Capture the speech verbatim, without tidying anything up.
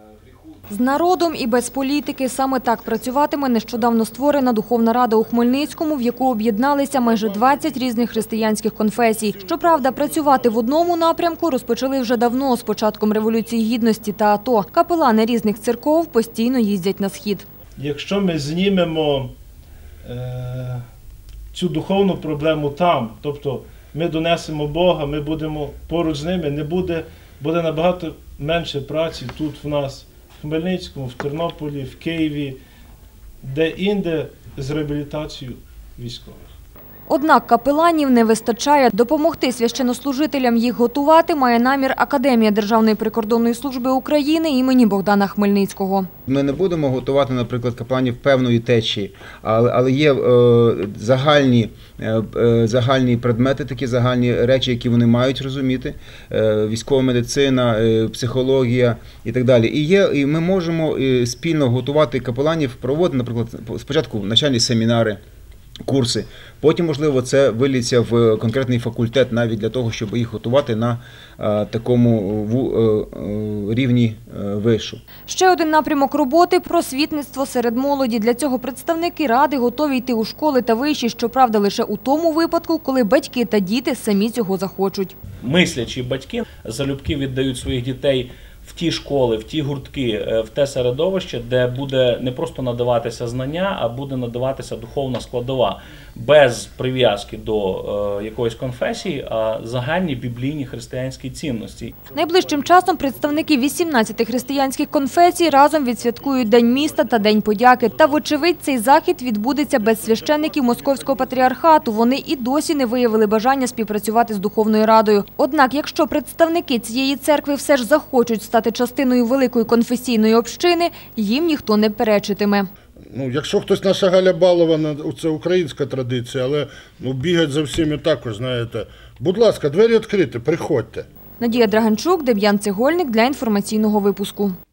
З народом і без політики – саме так працюватиме нещодавно створена Духовна Рада у Хмельницькому, в яку об'єдналися майже двадцять різних християнських конфесій. Щоправда, працювати в одному напрямку розпочали вже давно, з початком Революції Гідності та АТО. Капелани різних церков постійно їздять на Схід. Якщо ми знімемо е, цю духовну проблему там, тобто ми донесемо Бога, ми будемо поруч з ними, не буде, буде набагато менше праці тут в нас, в Хмельницькому, в Тернополі, в Києві, де-інде з реабілітацією військових. Однак капеланів не вистачає. Допомогти священнослужителям їх готувати має намір Академія Державної прикордонної служби України імені Богдана Хмельницького. Ми не будемо готувати, наприклад, капеланів певної течії, але, але є е, загальні, е, загальні предмети, такі загальні речі, які вони мають розуміти, е, військова медицина, е, психологія і так далі. І, є, і ми можемо спільно готувати капеланів, проводити, наприклад, спочатку навчальні семінари, курси. Потім, можливо, це виліться в конкретний факультет навіть для того, щоб їх готувати на а, такому в, а, рівні а, вишу. Ще один напрямок роботи – просвітництво серед молоді. Для цього представники Ради готові йти у школи та виші, щоправда, лише у тому випадку, коли батьки та діти самі цього захочуть. Мислячі батьки залюбки віддають своїх дітей в ті школи, в ті гуртки, в те середовище, де буде не просто надаватися знання, а буде надаватися духовна складова, без прив'язки до е, якоїсь конфесії, а загальні біблійні християнські цінності. Найближчим часом представники вісімнадцяти християнських конфесій разом відсвяткують День міста та День подяки. Та, вочевидь, цей захід відбудеться без священників Московського патріархату. Вони і досі не виявили бажання співпрацювати з Духовною Радою. Однак, якщо представники цієї церкви все ж захочуть стати частиною великої конфесійної общини, їм ніхто не перечитиме. Ну, якщо хтось наша Галя Балова, це українська традиція, але ну, бігать за всіми також, знаєте. Будь ласка, двері відкриті, приходьте. Надія Драганчук, Дем'ян Цегольник для інформаційного випуску.